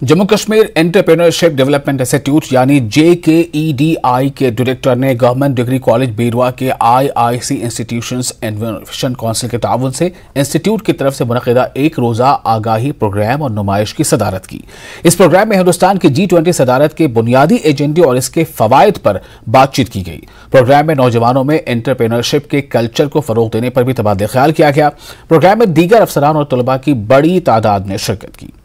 Jammu Kashmir entrepreneurship development institute यानी JKEDI के director ने गवर्नमेंट डिग्री कॉलेज बीरवा के IIC इंस्टीट्यूशंस इनोवेशन काउंसिल के ताउन से इंस्टीट्यूट की तरफ से मुनक़िदा एक रोज़ा आगाही प्रोग्राम और नुमाइश की सदारत की। इस प्रोग्राम में हिंदुस्तान की G20 सदारत के बुनियादी एजेंडे और इसके फवायद पर बातचीत की गई। प्रोग्राम में नौजवानों में एंटरप्रेन्योरशिप के कल्चर को फरोग देने पर भी तबादला ख्याल किया गया। प्रोग्राम में दीगर अफसरान और तलबा की बड़ी तादाद ने शिरकत की।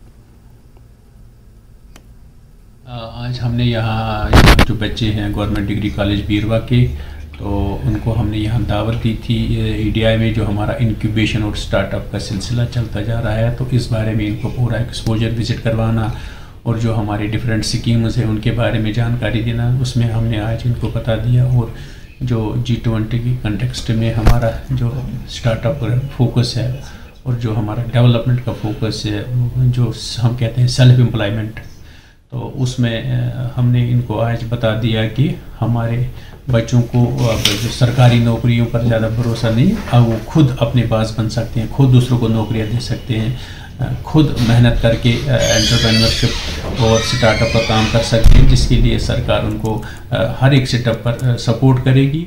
आज हमने यहाँ जो बच्चे हैं गवर्नमेंट डिग्री कॉलेज बीरवा के, तो उनको हमने यहाँ दावत दी थी। EDI में जो हमारा इंक्यूबेशन और स्टार्टअप का सिलसिला चलता जा रहा है, तो इस बारे में इनको पूरा एक्सपोजर विज़िट करवाना और जो हमारी डिफरेंट स्कीम्स हैं उनके बारे में जानकारी देना, उसमें हमने आज इनको बता दिया। और जो G20 की कंटेक्स्ट में हमारा जो स्टार्टअप फोकस है और जो हमारा डेवलपमेंट का फोकस है, जो हम कहते हैं सेल्फ एम्प्लॉयमेंट, तो उसमें हमने इनको आज बता दिया कि हमारे बच्चों को अब जो सरकारी नौकरियों पर ज़्यादा भरोसा नहीं, अब वो खुद अपने पास बन सकते हैं, खुद दूसरों को नौकरियां दे सकते हैं, खुद मेहनत करके एंटरप्रेन्योरशिप और स्टार्टअप का काम कर सकते हैं, जिसके लिए सरकार उनको हर एक सेटअप पर सपोर्ट करेगी।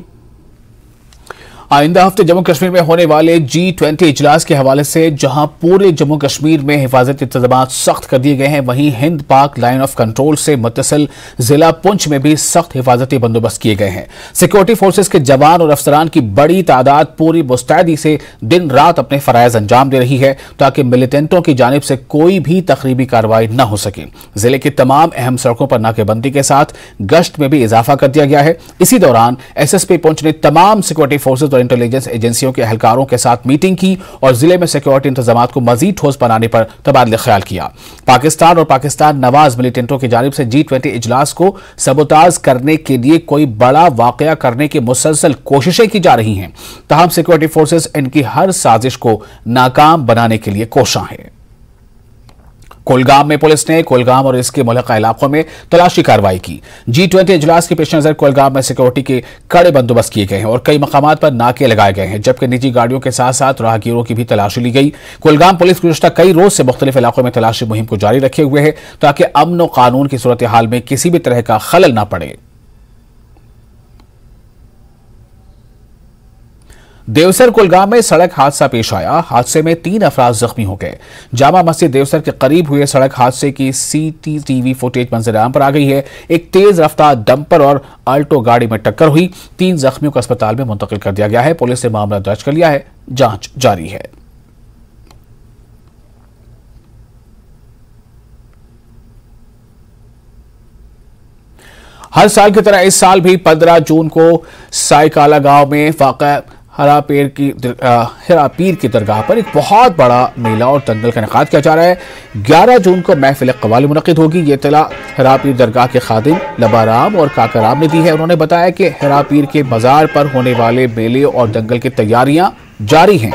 आइंदा हफ्ते जम्मू कश्मीर में होने वाले G20 इजलास के हवाले से जहां पूरे जम्मू कश्मीर में हिफाजती इंतजाम सख्त कर दिए गए हैं, वहीं हिंद पाक लाइन ऑफ कंट्रोल से मुत्तसिल जिला पुंछ में भी सख्त हिफाजती बंदोबस्त किए गए हैं। सिक्योरिटी फोर्सेज के जवान और अफसरान की बड़ी तादाद पूरी मुस्तैदी से दिन रात अपने फराइज अंजाम दे रही है ताकि मिलिटेंटों की जानिब से कोई भी तकरीबी कार्रवाई न हो सके। जिले की तमाम अहम सड़कों पर नाकेबंदी के साथ गश्त में भी इजाफा कर दिया गया है। इसी दौरान SSP पुंछ ने तमाम सिक्योरिटी फोर्सेज इंटेलिजेंस एजेंसियों के एहलकारों के साथ मीटिंग की और जिले में सिक्योरिटी इंतजाम को मजीद ठोस बनाने पर तबादला ख्याल किया। पाकिस्तान और पाकिस्तान नवाज मिलिटेंटों की जानिब से G20 इजलास को सबोताज करने के लिए कोई बड़ा वाकया करने की मुसलसल कोशिशें की जा रही हैं, ताहम सिक्योरिटी फोर्सेज इनकी हर साजिश को नाकाम बनाने के लिए कोशां हैं। कोलगाम में पुलिस ने कोलगाम और इसके मुल्का इलाकों में तलाशी कार्रवाई की। G20 इजलास के पेश नजर कोलगाम में सिक्योरिटी के कड़े बंदोबस्त किए गए हैं और कई मकामात पर नाके लगाए गए हैं, जबकि निजी गाड़ियों के साथ साथ राहगीरों की भी तलाशी ली गई। कोलगाम पुलिस गुज़श्ता कई रोज से मुख्तलिफ इलाकों में तलाशी मुहिम को जारी रखे हुए है ताकि अमन और कानून की सूरत हाल में किसी भी तरह का खलल न पड़े। देवसर कुलगाम में सड़क हादसा पेश आया। हादसे में 3 अफराद जख्मी हो गए। जामा मस्जिद देवसर के करीब हुए सड़क हादसे की CCTV फुटेज मंजर आम पर आ गई है। एक तेज रफ्तार डंपर और अल्टो गाड़ी में टक्कर हुई। 3 जख्मियों को अस्पताल में मुंतकिल कर दिया गया है। पुलिस ने मामला दर्ज कर लिया है, जांच जारी है। हर साल की तरह इस साल भी 15 जून को साइकाला गांव में वाक़ा हिरापीर की दरगाह पर एक बहुत बड़ा मेला और दंगल का इनेकाद किया जा रहा है। 11 जून को महफिल कव्वाली मुनक़िद होगी। ये इत्तला हिरापीर दरगाह के खादिम लबाराम और काकाराम ने दी है। उन्होंने बताया कि हिरापीर के मज़ार पर होने वाले मेले और दंगल की तैयारियां जारी हैं।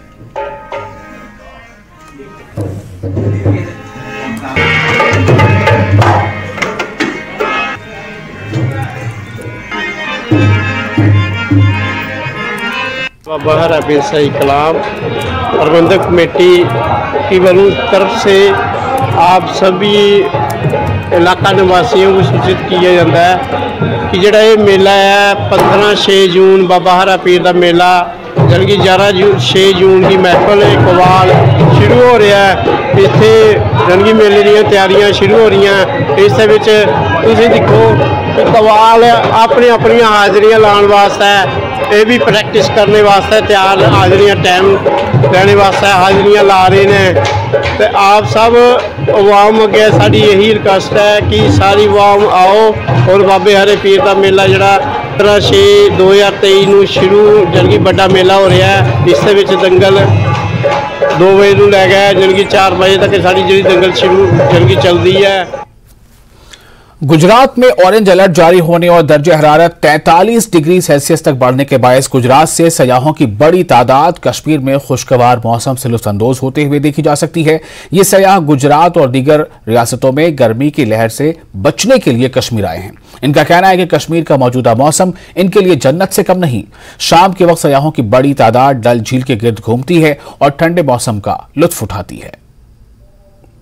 बाबा हिरापीर शाही कलाम प्रबंधक कमेटी की तरफ से आप सभी इलाका निवासियों को सूचित किया जाता है कि जोड़ा ये मेला है 15-6 जून बाबा हिरापीर का मेला, जबकि 11-6 जून की महफिल कवाल शुरू हो रहा है। इत्थे जनगी मेले दी तैयारियां शुरू हो रही हैं। इस तुसीं देखो कवाल अपनी अपनी हाजरियां लाने वास्ते, ये भी प्रैक्टिस करने वास्ते तैयार, हाजरियां टाइम रहने वास्ते हाजरियां ला रहे हैं। तो आप सब अवाम अगे साड़ी यही रिक्वेस्ट है कि सारी अवाम आओ और बाबे हिरापीर का मेला जोड़ा 15/6/2023 ਨੂੰ शुरू जबकि बड़ा मेला हो रहा है। इस दंगल 2 बजे ਨੂੰ ਲੈ ਕੇ जबकि 4 बजे तक साड़ी जी दंगल शुरू जबकि चलती है। गुजरात में ऑरेंज अलर्ट जारी होने और दर्जे हरारत 43 डिग्री सेल्सियस तक बढ़ने के बायस गुजरात से सयाहों की बड़ी तादाद कश्मीर में खुशगवार मौसम से लुत्फानंदोज होते हुए देखी जा सकती है। ये सयाह गुजरात और दीगर रियासतों में गर्मी की लहर से बचने के लिए कश्मीर आए हैं। इनका कहना है कि कश्मीर का मौजूदा मौसम इनके लिए जन्नत से कम नहीं। शाम के वक्त सयाहों की बड़ी तादाद डल झील के गिर्द घूमती है और ठंडे मौसम का लुत्फ उठाती है।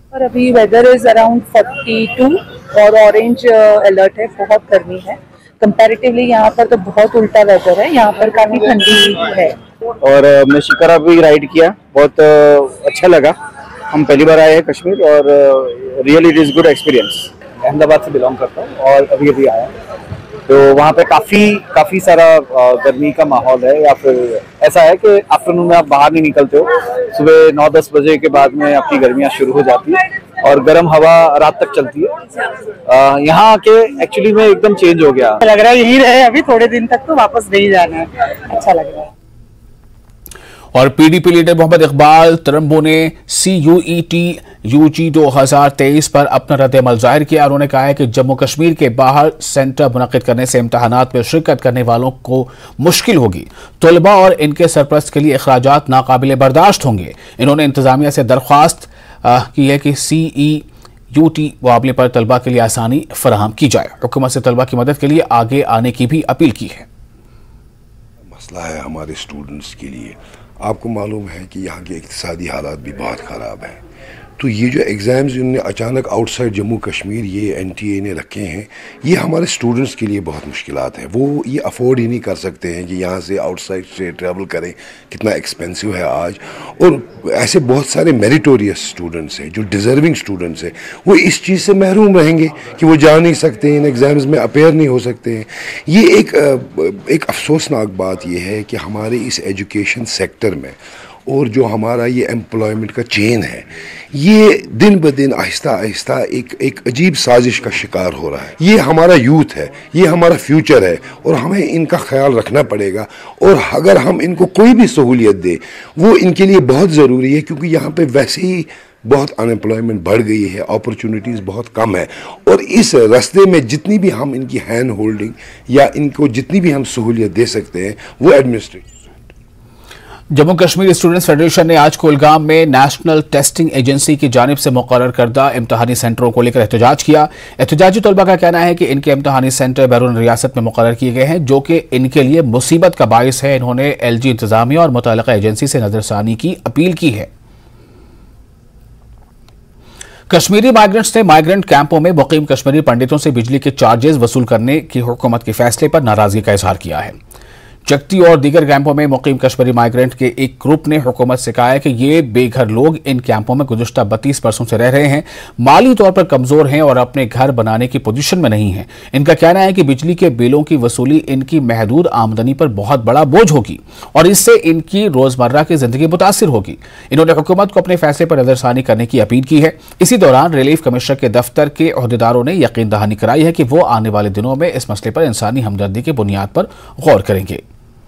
और अभी वेदर इज अराउंड 42 और ऑरेंज अलर्ट है, बहुत गर्मी है। कंपैरेटिवली यहाँ पर तो बहुत उल्टा वेदर है, यहाँ पर काफी ठंडी है। और मैं शिकारा भी राइड किया, बहुत अच्छा लगा। हम पहली बार आए हैं कश्मीर और really it is good experience. Ahmedabad से बिलोंग करता हूँ और अभी आया, तो वहाँ पे काफी सारा गर्मी का माहौल है, या फिर ऐसा है कि आफ्टरनून में आप बाहर नहीं निकलते हो, सुबह 9-10 बजे के बाद में आपकी गर्मियाँ शुरू हो जाती है और गर्म हवा रात तक चलती है। यहाँ आके एक्चुअली में एकदम चेंज हो गया, लग रहा है यही रहे अभी थोड़े दिन तक, तो वापस नहीं जाना है, अच्छा लग रहा है। और पीडीपी लीडर मोहम्मद इकबाल तरम्बो ने CUET UG 2023 पर अपना रद्द-ए-अमल जाहिर किया। उन्होंने कहा है कि जम्मू कश्मीर के बाहर सेंटर मुनक्किद करने से इम्तहानात में शिरकत करने वालों को मुश्किल होगी। तलबा और इनके सरपरस्त के लिए अखराजात नाकाबिले बर्दाश्त होंगे। इन्होंने इंतजामिया से दरख्वास्त की है कि CEUT मुकाबले पर तलबा के लिए आसानी फराहम की जाए। हुकूमत से तलबा की मदद के लिए आगे आने की भी अपील की है। मसला है हमारे स्टूडेंट्स के लिए, आपको मालूम है कि यहाँ के इक़्तिसादी हालात भी बहुत ख़राब हैं, तो ये जो एग्ज़ाम्स इन्होंने अचानक आउटसाइड जम्मू कश्मीर ये NTA ने रखे हैं, ये हमारे स्टूडेंट्स के लिए बहुत मुश्किलात हैं। वो ये अफोर्ड ही नहीं कर सकते हैं कि यहाँ से आउटसाइड से ट्रैवल करें, कितना एक्सपेंसिव है आज। और ऐसे बहुत सारे मेरिटोरियस स्टूडेंट्स हैं जो डिज़र्विंग स्टूडेंट्स हैं, वो इस चीज़ से महरूम रहेंगे कि वो जा नहीं सकते, इन एग्ज़ाम्स में अपेयर नहीं हो सकते हैं। ये एक अफसोसनाक बात ये है कि हमारे इस एजुकेशन सेक्टर में और जो हमारा ये एम्प्लॉयमेंट का चेन है, ये दिन ब दिन आहिस्ता आहिस्ता एक अजीब साजिश का शिकार हो रहा है। ये हमारा यूथ है, ये हमारा फ्यूचर है और हमें इनका ख्याल रखना पड़ेगा। और अगर हम इनको कोई भी सहूलियत दें, वो इनके लिए बहुत ज़रूरी है, क्योंकि यहाँ पे वैसे ही बहुत अनएम्प्लॉयमेंट बढ़ गई है, अपॉर्चुनिटीज़ बहुत कम है। और इस रास्ते में जितनी भी हम इनकी हैंड होल्डिंग या इनको जितनी भी हम सहूलियत दे सकते हैं, वो administration. Jammu Kashmir students federation ने आज कुलगाम में नेशनल टेस्टिंग एजेंसी की जानिब से मुकर्रर करदा इम्तहानी सेंटरों को लेकर एहतजाज किया। एहतजाजी तलबा का कहना है कि इनके इम्तहानी सेंटर बैरून रियासत में मुकर्रर किए गए हैं, जो कि इनके लिए मुसीबत का बायस है। इन्होंने LG इंतजामिया और मुतल्लिका एजेंसी से नजरसानी की अपील की है। कश्मीरी माइग्रेंट्स ने माइग्रेंट कैंपों में मुकीम कश्मीरी पंडितों से बिजली के चार्जेस वसूल करने की हुकूमत के फैसले पर नाराजगी का इजहार किया है। चकती और दीगर कैंपों में मुकीम कश्मीरी माइग्रेंट के एक ग्रुप ने हुकूमत से कहा है कि ये बेघर लोग इन कैंपों में गुज़श्ता 32 बरसों से रह रहे हैं, माली तौर पर कमजोर हैं और अपने घर बनाने की पोजीशन में नहीं हैं। इनका कहना है कि बिजली के बिलों की वसूली इनकी महदूद आमदनी पर बहुत बड़ा बोझ होगी और इससे इनकी रोजमर्रा की जिंदगी मुतासिर होगी। इन्होंने हुकूमत को अपने फैसले पर नजरसानी करने की अपील की है। इसी दौरान रिलीफ कमिश्नर के दफ्तर के अहदेदारों ने यकीन दहानी कराई है कि वो आने वाले दिनों में इस मसले पर इंसानी हमदर्दी की बुनियाद पर गौर करेंगे।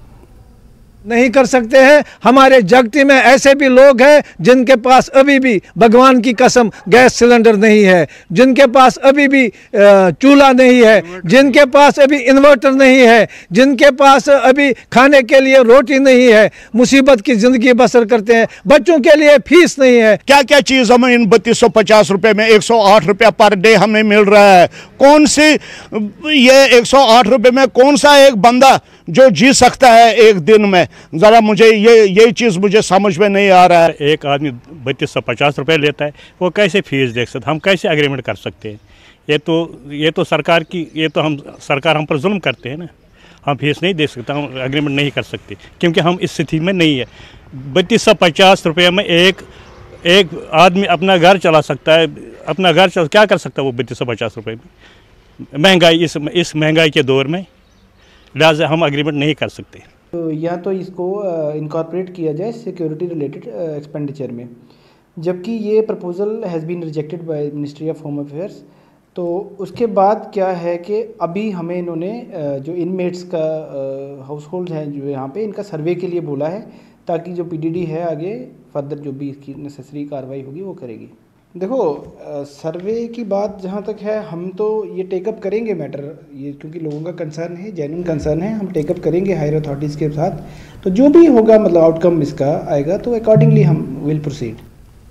नहीं कर सकते हैं। हमारे जगती में ऐसे भी लोग हैं जिनके पास अभी भी भगवान की कसम गैस सिलेंडर नहीं है, जिनके पास अभी भी चूल्हा नहीं है, जिनके पास अभी इन्वर्टर नहीं है, जिनके पास अभी खाने के लिए रोटी नहीं है, मुसीबत की ज़िंदगी बसर करते हैं। बच्चों के लिए फीस नहीं है। क्या क्या चीज़ हमें इन 3250 रुपये में 108 रुपया पर डे हमें मिल रहा है। कौन सी ये 108 रुपये में कौन सा एक बंदा जो जी सकता है एक दिन में? ज़रा मुझे ये चीज़ मुझे समझ में नहीं आ रहा है। एक आदमी 3250 रुपये लेता है, वो कैसे फीस देख सकते, हम कैसे एग्रीमेंट कर सकते हैं? ये तो सरकार की, ये तो सरकार हम पर जुल्म करते हैं ना। हम फीस नहीं दे सकते, हम एग्रीमेंट नहीं कर सकते क्योंकि हम इस स्थिति में नहीं है। 3250 रुपये में एक आदमी अपना घर चला सकता है, अपना घर क्या कर सकता है वो 3250 रुपये में? महंगाई, इस महंगाई के दौर में लिहाजा हम एग्रीमेंट नहीं कर सकते। तो या तो इसको इनकॉर्पोरेट किया जाए सिक्योरिटी रिलेटेड एक्सपेंडिचर में, जबकि ये proposal has been rejected by ministry of home affairs. तो उसके बाद क्या है कि अभी हमें इन्होंने जो इनमेट्स का हाउस होल्ड हैं जो यहाँ पे, इनका सर्वे के लिए बोला है, ताकि जो PDD है आगे फर्दर जो भी इसकी नेसेसरी कार्रवाई होगी वो करेगी। देखो सर्वे की बात जहाँ तक है, हम तो ये टेकअप करेंगे मैटर, ये क्योंकि लोगों का कंसर्न है, जेन्युइन कंसर्न है, हम टेकअप करेंगे हायर अथॉरिटीज़ के साथ। तो जो भी होगा मतलब आउटकम इसका आएगा तो अकॉर्डिंगली हम विल प्रोसीड।